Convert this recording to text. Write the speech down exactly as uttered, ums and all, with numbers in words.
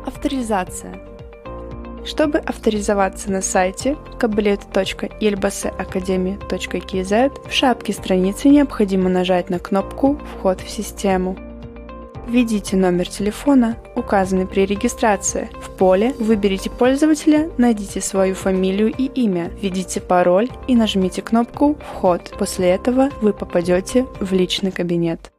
Авторизация. Чтобы авторизоваться на сайте кабалет точка елбасыакадемия точка кз, в шапке страницы необходимо нажать на кнопку «Вход в систему». Введите номер телефона, указанный при регистрации. В поле выберите пользователя, найдите свою фамилию и имя, введите пароль и нажмите кнопку «Вход». После этого вы попадете в личный кабинет.